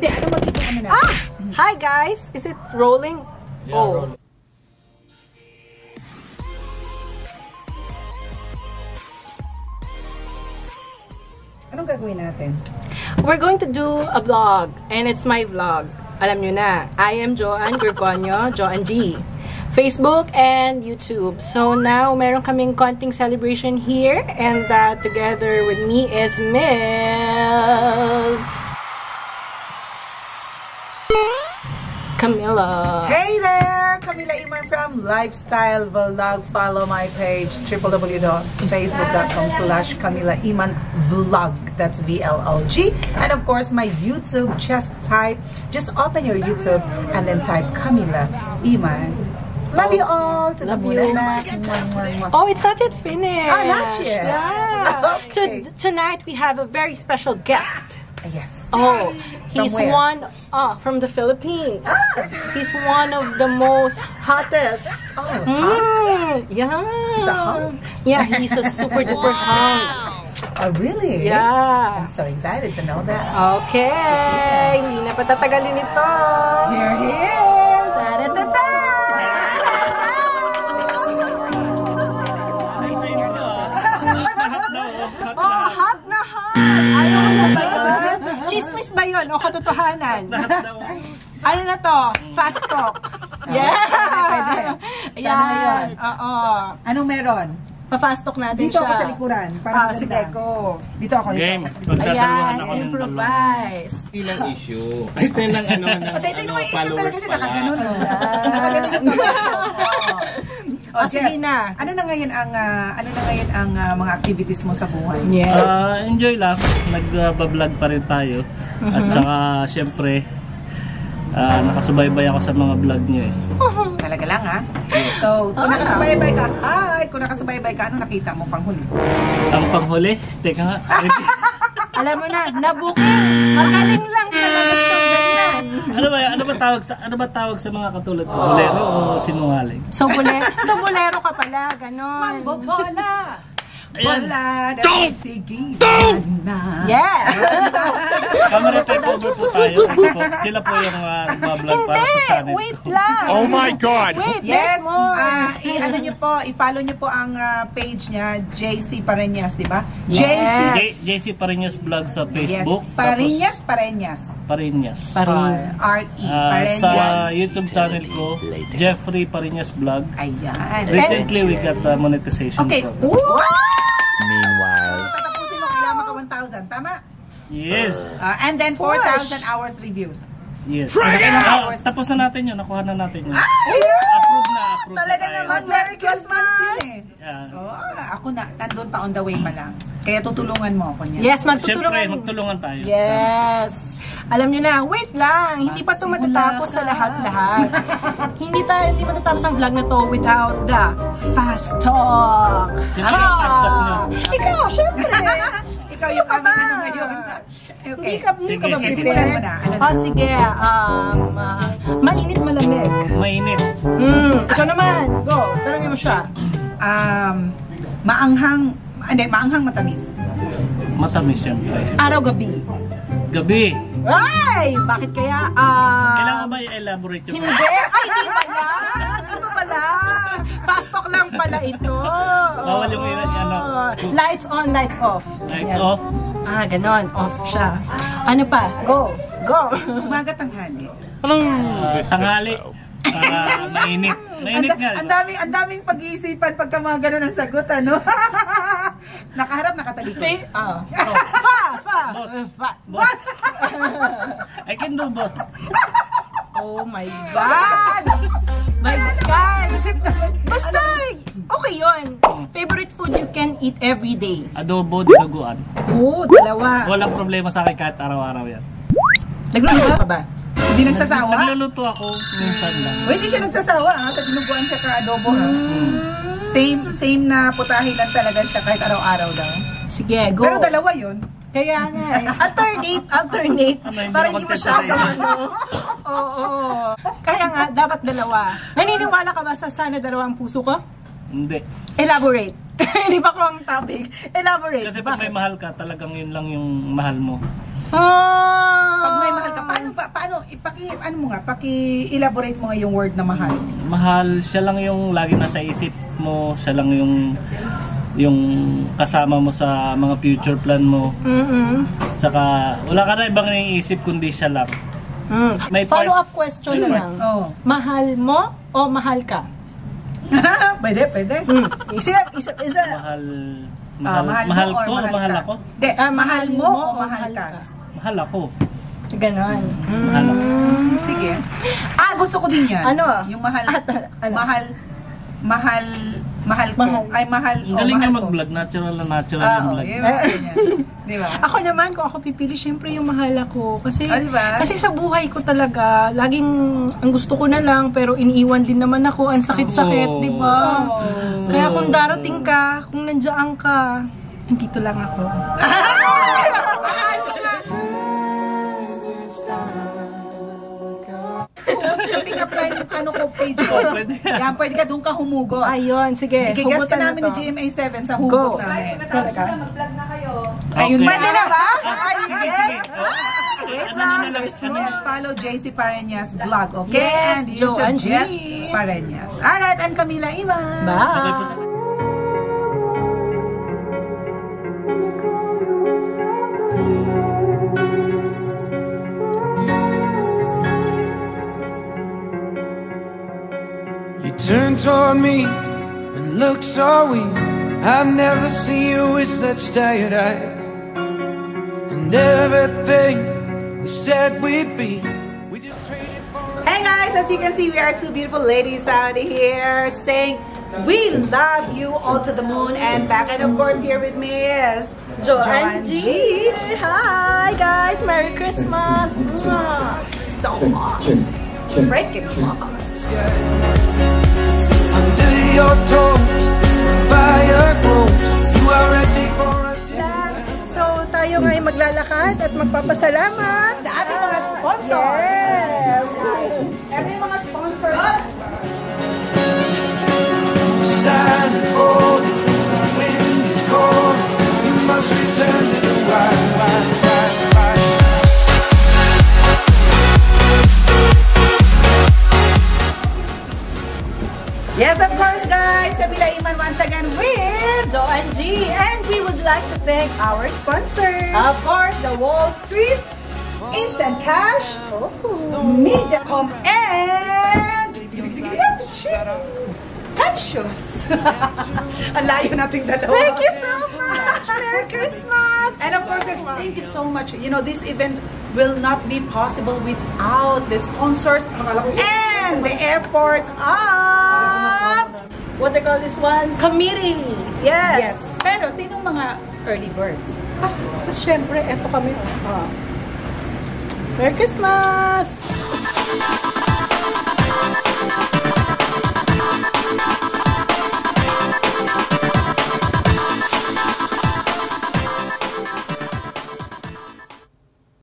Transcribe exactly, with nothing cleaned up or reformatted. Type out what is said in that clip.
Hindi, ano magiging ano na? Ah! Hi guys! Is it rolling? Yeah, oh. rolling. Anong gagawin natin? We're going to do a vlog, and it's my vlog. Alam nyo na, I am Joanne Gregonio, Joanne G. Facebook and YouTube. So now, meron kaming konting celebration here, and uh, together with me is Miss Camila. Hey there! Camila Iman from Lifestyle Vlog. Follow my page, w w w dot facebook dot com slash Camila Iman Vlog. That's V L O G. And of course, my YouTube, just type, just open your YouTube and then type Camila Iman. Love you all. To Love the you. moon. Oh, it's not yet finished. Ah, not yet. Yeah. Okay. To, tonight, we have a very special guest. Yes. Oh, he's where? one uh, from the Philippines. He's one of the most hottest. Oh, Mm, yeah. It's a hunk? Yeah, he's a super duper hunk. Oh, really? Yeah. I'm so excited to know that. Okay, hindi na patatagalin ito. Here he is. Ta-da-ta-ta! Oh, hot na hot! Ayaw mo ba yun? Chismis ba yun? O katotohanan? Ano na to? Fast talk. Yeah! Pwede. Ayan. Oo. Anong meron? Pa-fast talk natin Dito siya. ako sa likuran. Para Ah, maganda sige. ko. Dito ako. Dito Game. ako. Magtataluhan Ayan, ako ng dalawa. improvise. Ilang issue. Ay, ito lang ano, ng Patay, ito ano, yung issue followers talaga siya. pala. Nakaganon. Oh. Nakaganon yung kamay ko. Oh, sige na. Ano na ngayon ang ah, ano na ngayon ang ah, mga activities mo sa buhay? Yes. Ah, enjoy lang. Nag-vlog pa rin tayo. At saka, syempre, ah, nakasubaybay ako sa mga vlog niyo eh. Talaga lang ha? So, kung nakasubaybay ka, hi! Kung nakasubaybay ka, ano nakita mo pang huli? Ang panghuli, teka nga. Alam mo na, nabuking. Magaling lang talaga ito. Ganyan. ano ba ano ba tawag sa ano ba tawag sa mga katulad ko? Bolero o sinungaling? So, bolero, so, bolero ka pala. Ganon. Mambobola! Ayan. Bola na tigilan na. Yeah. Camera takeover po tayo. Po, sila po yung uh, nagbablog para sa Hindi. channel Wait ko. lang. Oh my God! Wait, Yes, there's more. ah, i-ano nyo po, i-follow nyo po ang ah, page niya, J C Pareñas, di ba? Yes. J- JC Pareñas vlog sa Facebook. Yes, Pareñas, Pareñas. Tapos Pareñas. Parin. R E, Ah, Pareñas. sa YouTube channel ko, Jeffrey Pareñas Vlog. Ayan. Recently, we got the monetization Okay. program. What? Meanwhile, Tatapusin mo, kailangan maka one thousand. Tama? Yes. Ah, and then four thousand hours reviews. Yes. Ilang Ah, hours? tapos na natin yun. Nakuha na natin yun. Ayun! Approve na, approve Talaga na tayo. naman. Merry Christmas yun eh. Yeah. Oh, ako na, nandun pa on the way pa lang. Kaya tutulungan mo ako niya. Yes, Siyempre, magtutulungan. magtulungan tayo. Yes. Alam nyo na, wait lang. Hindi pa ito matatapos sa lahat-lahat. hindi tayo, hindi matatapos ang vlog na to without the fast talk. Sino yung fast talk nyo? Ikaw, syempre. Ikaw yung aming ano ngayon. Okay. Hindi ka, hindi ka Sige, ba sige, prepared? simulan mo na. Ano na? Oh, sige. Um, ah, mainit malamig. Mainit. Hmm, ikaw naman. Go. Tanongin mo siya. Um, maanghang, hindi, maanghang matamis. Matamis siyempre. Araw-gabi. Gabi. Ay! Bakit kaya? Ah... Kailangan ba i-elaborate yung Hindi! Ay, di pala! Di ba pala? Fast talk lang pala ito. Bawal yung ilan, ano. Lights on, lights off. lights Yan. off? Ah, ganon. Off siya. Ano pa? Go! Go! Umaga tanghali. Uh, tanghali. Para mainit. Mainit nga. Ang daming, ang daming pag-iisipan pagka mga ganun ang sagot, ano? Nakaharap, nakatalikod. See? Ah. Oh. Fa! Fa! Both. Fa! Both. I can do both. Oh my God! My God! Basta, okay yun. Favorite food you can eat every day? Adobo, dinuguan. Oo, dalawa. Walang problema sa akin kahit araw-araw yan. Nagluluto ka ba? Hindi nagsasawa? Nagluluto ako minsan lang. O, hindi siya nagsasawa, ha? Sa dinuguan siya ka-adobo, ha? Same, same na putahe lang talaga siya kahit araw-araw lang. Sige, go. Pero dalawa yun. Kaya nga eh. Alternate, alternate. Ano, hindi Para ako hindi contest masyado, sa isa. ano. Oo. Kaya nga, dapat dalawa. Naniniwala ka ba sa sana dalawang puso ko? Hindi. Elaborate. Hindi ba ko ang topic? Elaborate. Kasi pag may mahal ka, talagang yun lang yung mahal mo. Ah! Pag may mahal ka, paano pa ano mo nga, paki-elaborate mo nga yung word na mahal. Mahal, siya lang yung lagi nasa isip mo, siya lang yung yung kasama mo sa mga future plan mo. Mm-mm. Tsaka wala ka na ibang iniisip kundi siya lang. Mm. May part- Follow-up question na lang. Oh. Mahal mo o mahal ka? Pwede, pwede. Mm. Isip, isip, isip. Mahal, Ah, mahal, mahal, mahal mo or ko o mahal, mahal ka? ako? Hindi, Ah, mahal mo o mahal ka? Mahal ako. Ganon. Mahal ako. Mm, sige. Ah, gusto ko din yan. Ano? Yung mahal, Ah, ta- ano? mahal, mahal, mahal ko. Mahal. Ay, mahal. Ang oh, galing mahal niya ko. mag-vlog, natural na natural Ah, yung oh, vlog. yun, ganyan. Di ba? Ako naman, kung ako pipili, syempre yung mahal ako. Kasi, Ah, diba? kasi sa buhay ko talaga, laging ang gusto ko na lang, pero iniiwan din naman ako. Ang sakit-sakit, Oh. di ba? Oh. Kaya kung darating ka, kung nandiyan ka, dito lang ako. Mahal ko nga. Sa pick-up line, ano ko, page ko. Pwede. Yan, pwede ka doon ka humugot. Ayun, sige. Ikigas ka hugutan na namin to. ni G M A seven sa Go. hugot namin. Talaga? Ayun, Okay. pwede na ba? Ay, sige. Wait Ano na lang, ano Yes, follow J C Pareñas vlog, okay? Yes, and YouTube Joanne G. Jeff Pareñas. Alright, and Camila Iman. Okay, Bye. punta na. You turn toward me and look so weak. I've never seen you with such tired eyes. And everything we said we'd be, we just traded for. Hey guys, as you can see, we are two beautiful ladies out here saying we love you all to the moon and back. And of course, here with me is Joanne G. Hi, guys. Merry Christmas. Mwah. So awesome. Breaking awesome. Under your toes, the fire grows. You are ready for a different. So, tayo nga ay maglalakad at magpapasalamat Sa ating mga sponsor. Yes. Ito yung mga sponsor. Silent holy, the wind is cold. You must return to the wild, wild, wild, wild. Yes, of course, guys. Camila Iman once again with, Joanne G. And we would like to thank our sponsors. of course, the Wall Street, Instant Cash, Mediacom, and Conscious. Ang layo nating dalawa. Thank you so much. Merry Christmas. And of course, guys, thank you so much. You know, this event will not be possible without the sponsors and the efforts of... What they call this one? Committee. Yes. Yes. Pero, sinong mga early birds? Ah, syempre, eto kami. Ah. Merry Christmas.